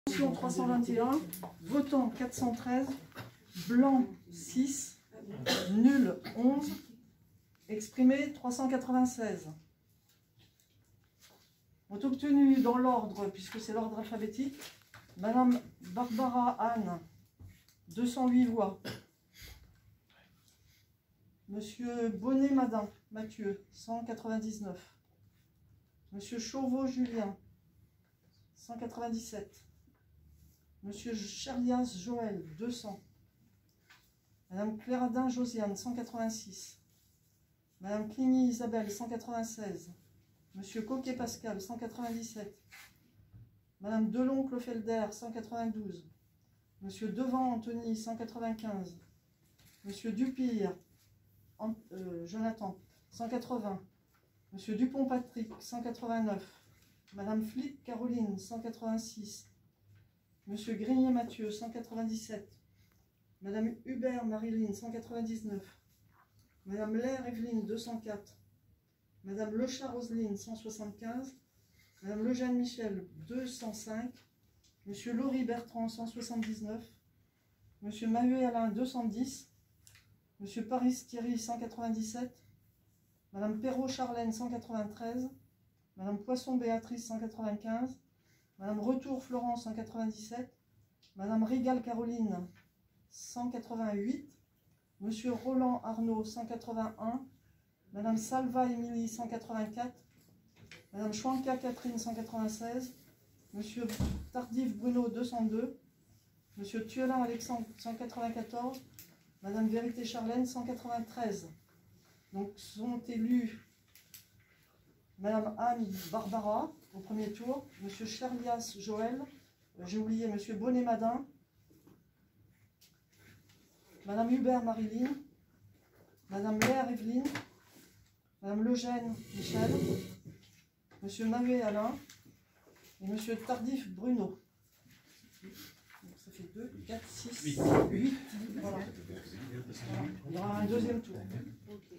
Abstention 321, votant 413, blanc 6, nul 11, exprimé 396. Ont obtenu dans l'ordre, puisque c'est l'ordre alphabétique, Madame Barbara Anne, 208 voix. Monsieur Bonnet-Madin, Mathieu, 199. Monsieur Chauveau Julien, 197. Monsieur Cherlias Joël, 200. Madame Cléradin Josiane, 186. Madame Cligny Isabelle, 196. Monsieur Coquet Pascal, 197. Madame Delon Clofelder, 192. Monsieur Devant Anthony, 195. Monsieur Dupire Jonathan, 180. Monsieur Dupont Patrick, 189. Madame Flic Caroline, 186. Monsieur Grignet Mathieu, 197. Madame Hubert Marilyn, 199. Madame Lair Evelyne, 204. Madame Lechat Roselyne, 175. Madame Lejeune Michel, 205. Monsieur Laurie Bertrand, 179. Monsieur Mahuet Alain, 210. Monsieur Paris Thierry, 197. Madame Perrault Charlène, 193. Madame Poisson Béatrice, 195. Madame Retour Florence, 197. Madame Rigal Caroline, 188. Monsieur Roland Arnaud, 181. Madame Salva Émilie, 184. Madame Chouanka Catherine, 196. Monsieur Tardif Bruno, 202. Monsieur Thuelin Alexandre, 194. Madame Vérité Charlène, 193. Donc sont élus Madame Anne Barbara au premier tour, Monsieur Cherlias Joël, j'ai oublié Monsieur Bonnet-Madin, Madame Hubert Marilyn, Madame Lair Evelyne, Madame Lejeune Michel, Monsieur Mahuet Alain et Monsieur Tardif Bruno. Donc ça fait 2, 4, 6, 8. Voilà. Il y aura un deuxième tour.